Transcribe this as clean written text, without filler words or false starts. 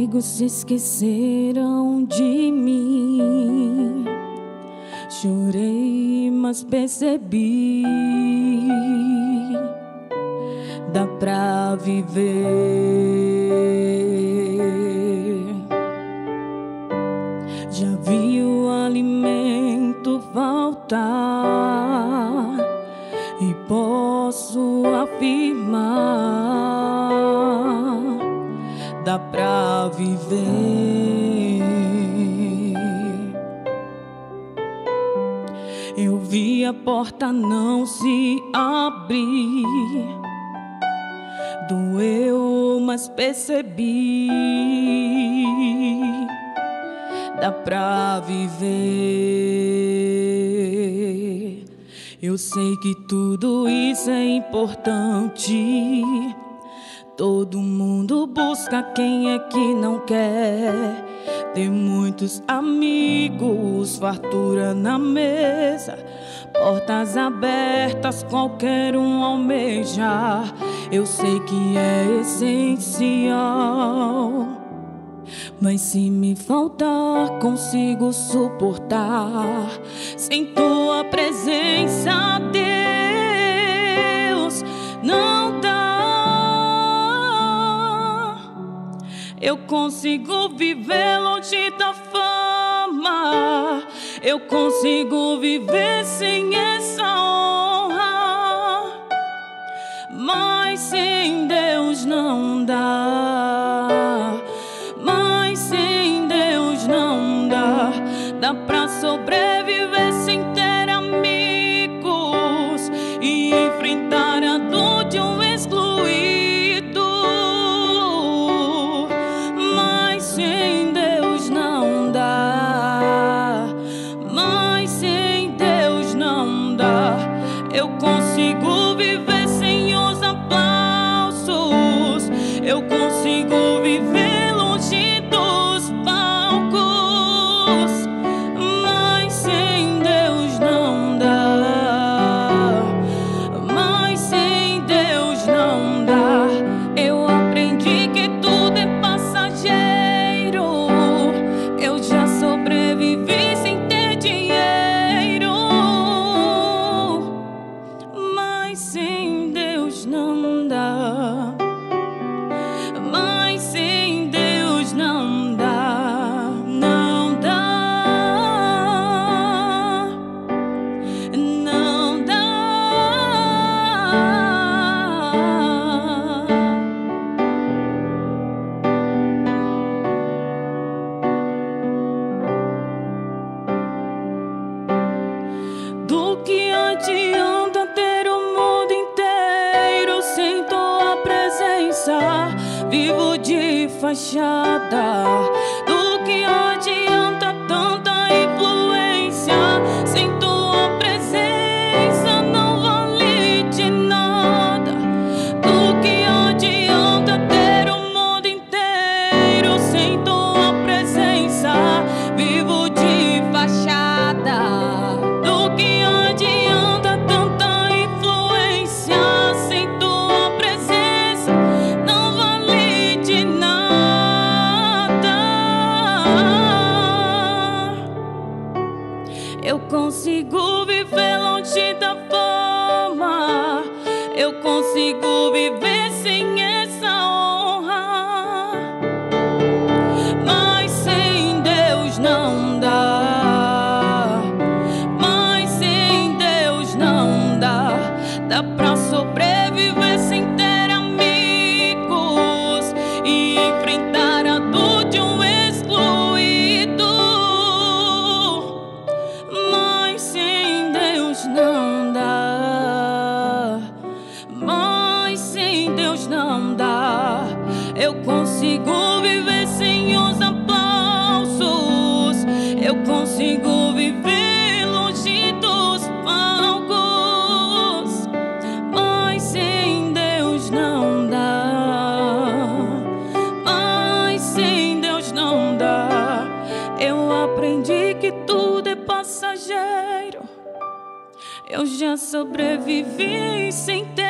amigos se esqueceram de mim. Chorei, mas percebi, dá pra viver. Já vi o alimento faltar e posso afirmar, dá pra viver. Eu vi a porta não se abrir, doeu, mas percebi, dá pra viver. Eu sei que tudo isso é importante. Todo mundo busca, quem é que não quer ter muitos amigos, fartura na mesa, portas abertas, qualquer um almeja. Eu sei que é essencial, mas se me faltar, consigo suportar. Sem tua presença, Deus, não dá. Eu consigo viver longe da fama, eu consigo viver sem essa honra, mas sem Deus não dá. Mas sem Deus não dá. Dá pra sobreviver sem ter amigos e enfrentar a dor de um excluído, mas sem Deus não dá. Mas sem Deus não dá. Eu consigo viver sem os aplausos, eu consigo viver longe dos palcos, mas sem Deus não dá. Mas sem Deus não dá. Eu aprendi que tudo é passageiro, eu já sobrevivi sem ter dinheiro, mas sem Deus não dá. Mas sem Deus não dá, não dá, não dá. Do que adianta ter o mundo inteiro sem tua presença? Vivo de fachada. Do que adianta tanta influência sem tua presença? Não vale de nada. Do que adianta ter o mundo inteiro sem tua presença? Vivo de fachada. Do que adianta tanta influência sem tua presença? Não vale de nada. Eu consigo viver longe da fama, eu consigo viver sem essa honra, mas sem Deus não dá. Mas sem Deus não dá. Dá pra sobreviver sem ter amigos e enfrentar a dor de um excluído, mas sem Deus não dá. Mas sem Deus não dá. Eu consigo viver sem os aplausos, eu consigo viver longe dos palcos, mas sem Deus não dá. Mas sem Deus não dá. Eu aprendi que tudo é passageiro, eu já sobrevivi sem ter